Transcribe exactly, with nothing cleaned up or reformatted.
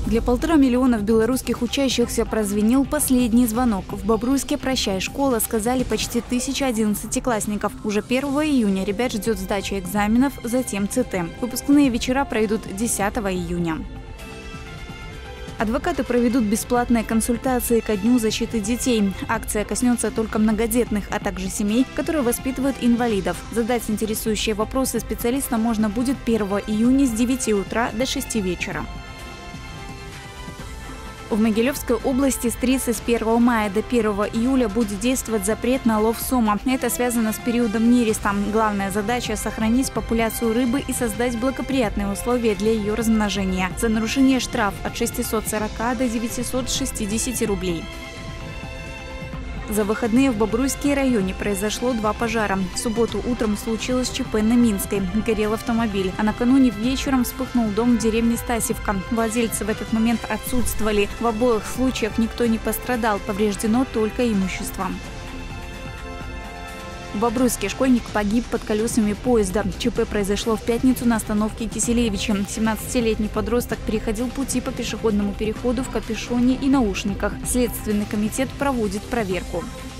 Для полтора миллионов белорусских учащихся прозвенел последний звонок. В Бобруйске «Прощай, школа» сказали почти тысяча одиннадцатиклассников. Уже первого июня ребят ждет сдача экзаменов, затем ЦТ. Выпускные вечера пройдут десятого июня. Адвокаты проведут бесплатные консультации ко Дню защиты детей. Акция коснется только многодетных, а также семей, которые воспитывают инвалидов. Задать интересующие вопросы специалистам можно будет первого июня с девяти утра до шести вечера. В Могилевской области с тридцать первого мая до первого июля будет действовать запрет на лов сома. Это связано с периодом нереста. Главная задача – сохранить популяцию рыбы и создать благоприятные условия для ее размножения. За нарушение штраф от шестисот сорока до девятисот шестидесяти рублей. За выходные в Бобруйске районе произошло два пожара. В субботу утром случилось ЧП на Минской. Горел автомобиль. А накануне вечером вспыхнул дом в деревне Стасевка. Владельцы в этот момент отсутствовали. В обоих случаях никто не пострадал. Повреждено только имущество. В Бобруйске школьник погиб под колесами поезда. ЧП произошло в пятницу на остановке Киселевича. семнадцатилетний подросток переходил пути по пешеходному переходу в капюшоне и наушниках. Следственный комитет проводит проверку.